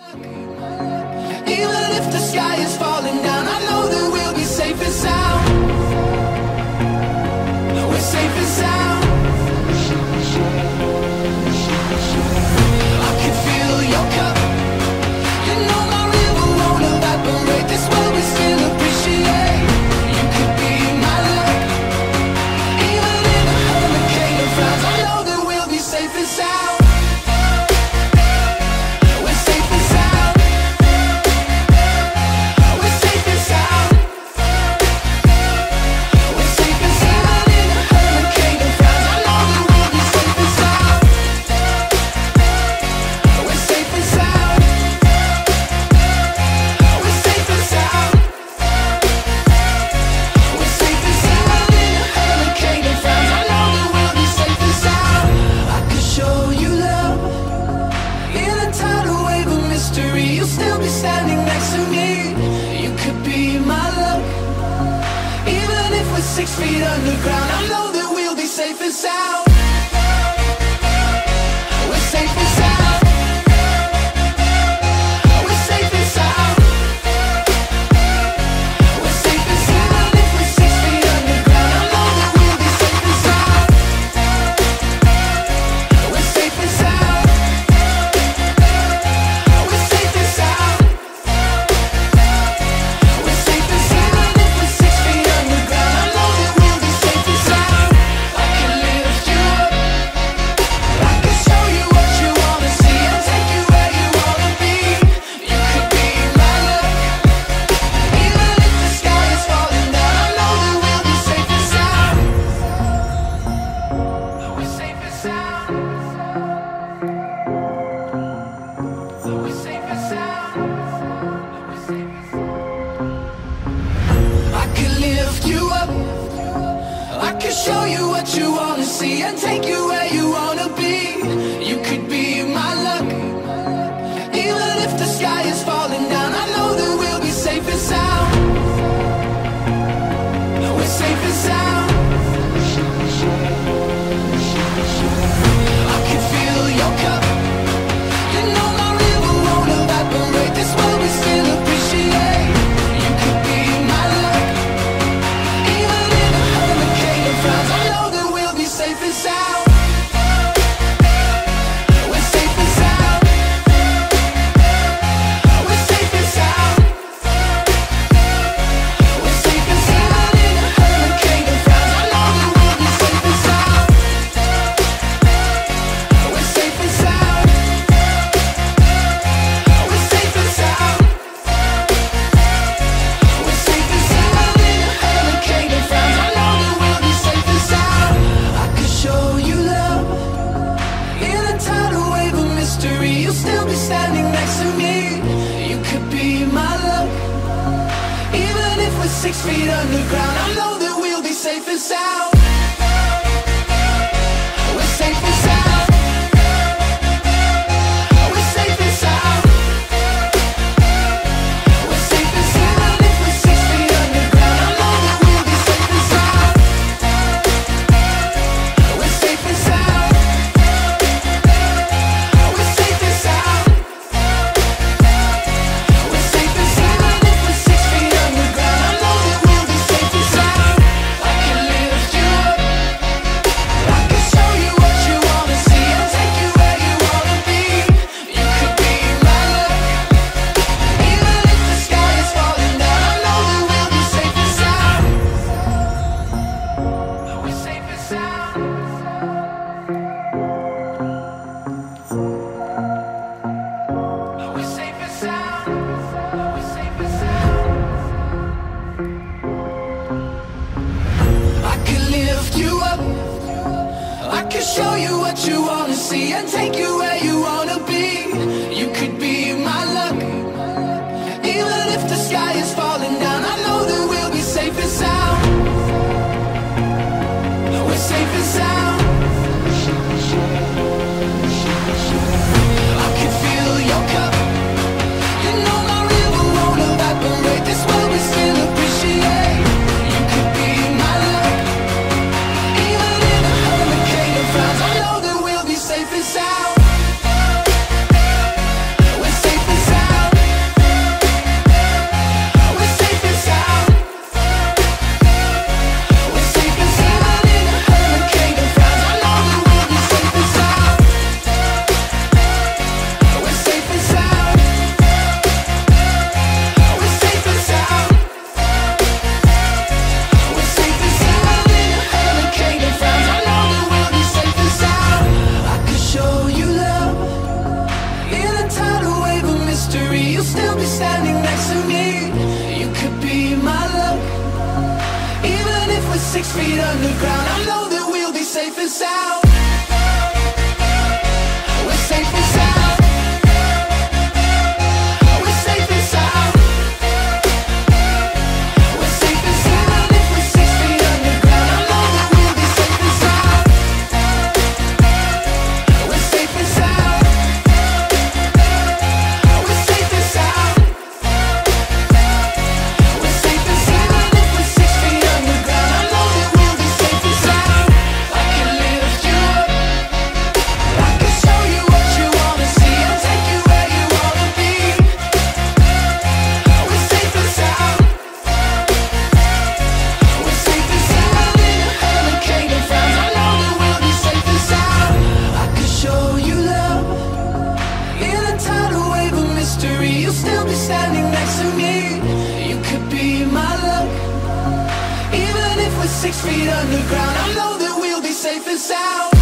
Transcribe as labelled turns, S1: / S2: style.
S1: Even if the sky is falling down, I know that we'll be safe and sound. We're safe and sound. I can feel your cup. You know my river won't evaporate. This world we still appreciate. You could be my luck. Even in a hurricane of frowns, I know that we'll be safe and sound. We're safe and sound. We're safe and sound. We're safe and sound. In a hurricane of frowns, I know that we'll be safe and sound. We're safe and sound. We're safe and sound. We're safe and sound. In a hurricane of frowns, I know that we'll be safe and sound. I could show you love in a tidal wave of mystery. You'll still be standing next to me. You could be my luck. Even if we're 6 feet underground, I know that we'll be safe and sound. We're safe and sound. We're safe and sound. We're safe and sound. If we're 6 feet underground, I know that we'll be safe and sound. We're safe and sound. We're safe and sound. We're safe and sound. If we're 6 feet underground, I know that we'll be safe and sound. I can lift you up. I can show you what you wanna see and take you where you wanna be. You could be my luck. Even if the sky is falling down, I know that we'll be safe and sound. We're safe and sound. We're safe and sound. I can lift you up. I can show you what you wanna see and take you where you wanna be. You could be my luck. Even if the sky is falling down, I know that we'll be safe and sound. We're safe and sound. I can feel your cup. You know my river won't evaporate. This world we still appreciate. You could be my luck. Even in a hurricane of frowns, I know that we'll be safe and sound. We're safe and sound. We're safe and sound. We're safe and sound. In a hurricane of frowns, I know that we'll be safe and sound. We're safe and sound. We're safe and sound. We're safe and sound. In a hurricane of frowns, I know that we'll be safe and sound. I could show you love in a tidal wave of mystery. You'll still be standing next to me. You could be my luck. Even if we're 6 feet underground, I know that we'll be safe and sound. We're safe and sound. We're safe and sound. We're safe and sound. If we're 6 feet underground, I know that we'll be safe and sound. We're safe and sound. We're safe and sound. We're safe and sound. If we're 6 feet underground, I know that we'll be safe and sound. I can lift you up. I can show you what you wanna see and take you where you wanna be. You could be my luck. Even if the sky is falling down, I know that we'll be safe and sound. We're safe and sound. We're safe and sound. We're safe and sound. I can lift you up. I can show you what you wanna see and take you where you wanna be. You could be my luck. Even if the sky is falling down, I know that we'll be safe and sound. We're safe and sound. I can feel your cup. You know my river won't evaporate. This world we still appreciate. You could be my luck. Even in a hurricane of frowns, I know that we'll be safe and sound. sound. We're safe and sound. We're safe and sound. We're safe and sound. If we're 6 feet underground, I know that we'll be safe and sound. We're safe and sound. We're safe and sound. We're safe and sound. If we're 6 feet underground, I know that we'll be safe and sound. I can lift you up. I can show you what you wanna see and take you where you wanna be. We're safe and sound. We're safe and sound. In a hurricane of frowns, I know that we'll be safe and sound. I can show you love. In a tidal wave of mystery, you'll still be standing next to me. You could be my luck. Even if we're 6 feet underground, I know that we'll be safe and sound.